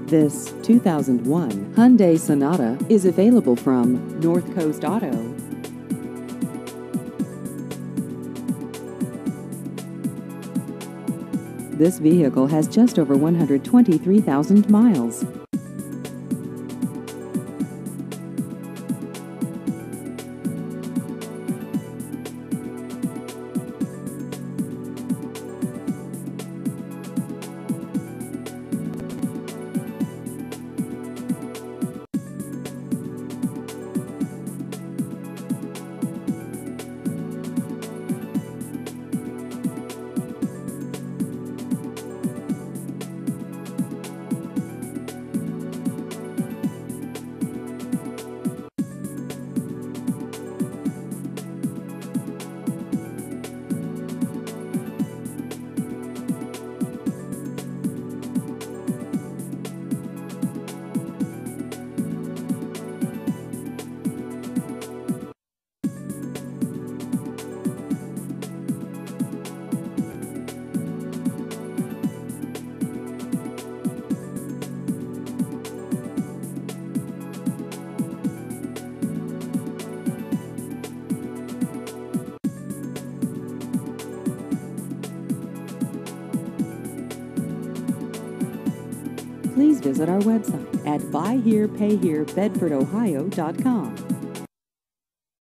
This 2001 Hyundai Sonata is available from North Coast Auto. This vehicle has just over 123,000 miles. Please visit our website at buyherepayherebedfordohio.com.